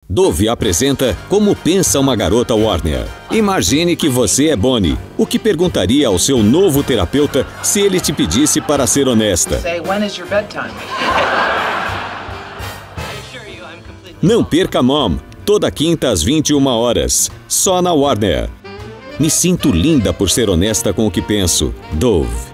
Dove apresenta Como Pensa uma Garota Warner. Imagine que você é Bonnie. O que perguntaria ao seu novo terapeuta se ele te pedisse para ser honesta? Não perca Mom, toda quinta às 21h, só na Warner. Me sinto linda por ser honesta com o que penso. Dove.